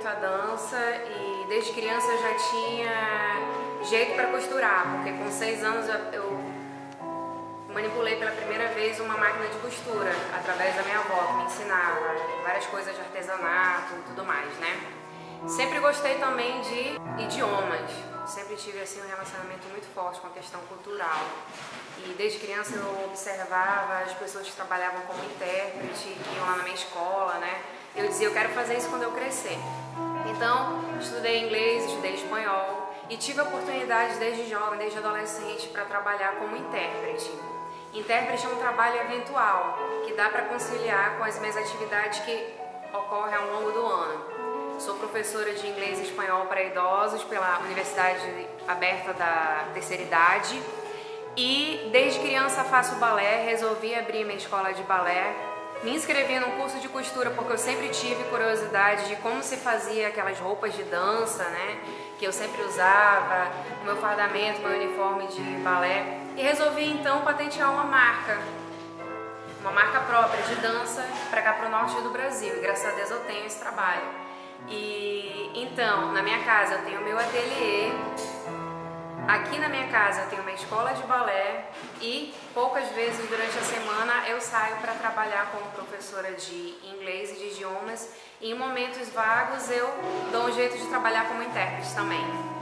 a dança e desde criança eu já tinha jeito para costurar, porque com 6 anos eu manipulei pela primeira vez uma máquina de costura através da minha avó, que me ensinava várias coisas de artesanato e tudo mais, né? Sempre gostei também de idiomas, sempre tive assim um relacionamento muito forte com a questão cultural. E desde criança eu observava as pessoas que trabalhavam como intérprete, que iam lá na minha escola, né? Eu dizia, eu quero fazer isso quando eu crescer. Então, estudei inglês, estudei espanhol e tive a oportunidade desde jovem, desde adolescente, para trabalhar como intérprete. Intérprete é um trabalho eventual, que dá para conciliar com as minhas atividades que ocorrem ao longo do ano. Sou professora de inglês e espanhol para idosos pela Universidade Aberta da Terceira Idade e desde criança faço balé, resolvi abrir minha escola de balé. Me inscrevi num curso de costura porque eu sempre tive curiosidade de como se fazia aquelas roupas de dança, né? Que eu sempre usava, o meu fardamento, meu uniforme de balé. E resolvi então patentear uma marca própria de dança para cá para o norte do Brasil. E graças a Deus eu tenho esse trabalho. E então, na minha casa eu tenho o meu ateliê, aqui na minha casa eu tenho uma escola de balé e poucas vezes durante a semana eu saio para trabalhar como professora de inglês e de idiomas e em momentos vagos eu dou um jeito de trabalhar como intérprete também.